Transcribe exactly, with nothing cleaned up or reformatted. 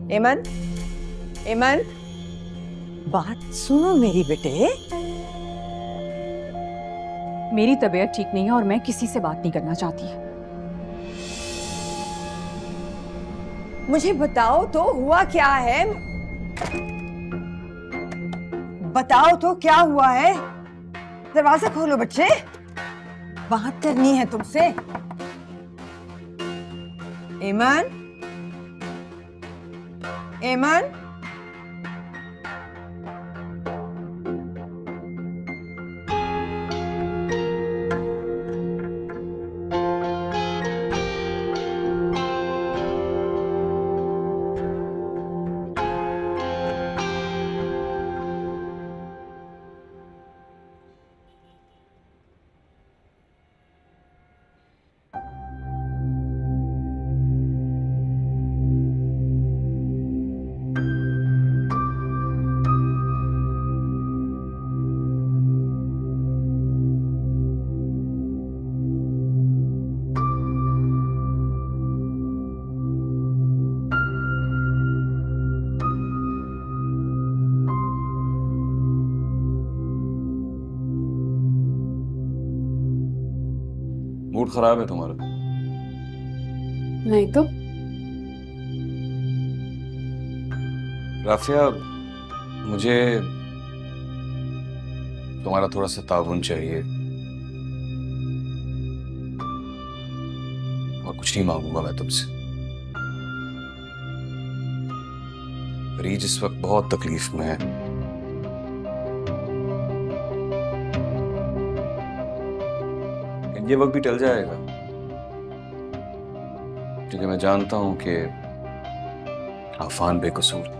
एमन, एमन, बात सुनो मेरी बेटे। मेरी तबीयत ठीक नहीं है और मैं किसी से बात नहीं करना चाहती। मुझे बताओ तो हुआ क्या है? बताओ तो क्या हुआ है? दरवाजा खोलो बच्चे, बात करनी है तुमसे। एमन, एमन, मूड खराब है तुम्हारा? नहीं तो। राफिया, मुझे तुम्हारा थोड़ा सा ताउन चाहिए और कुछ नहीं मांगूंगा मैं तुमसे। रीज इस वक्त बहुत तकलीफ में है। ये वक्त भी टल जाएगा क्योंकि मैं जानता हूं कि आफान बेकसूर।